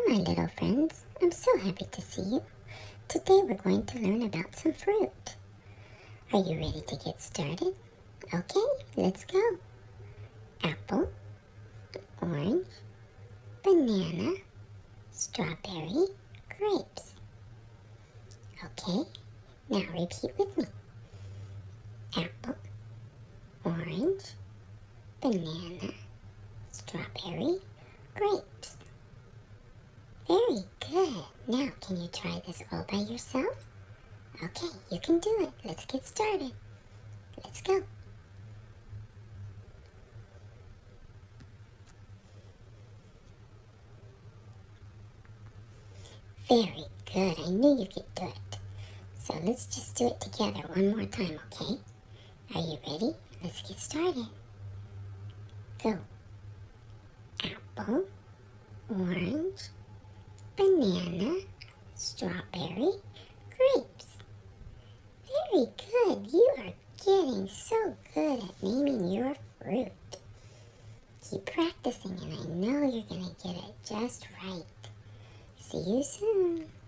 my little friends. I'm so happy to see you. Today we're going to learn about some fruit. Are you ready to get started? Okay, let's go. Apple, orange, banana, strawberry, grapes. Okay, now repeat with me. Apple, orange, banana, strawberry, grapes. Very good. Now, can you try this all by yourself? Okay, you can do it. Let's get started. Let's go. Very good. I knew you could do it. So let's just do it together one more time, okay? Are you ready? Let's get started. Go. Apple, orange, banana, strawberry, grapes. Very good. You are getting so good at naming your fruit. Keep practicing and I know you're going to get it just right. See you soon.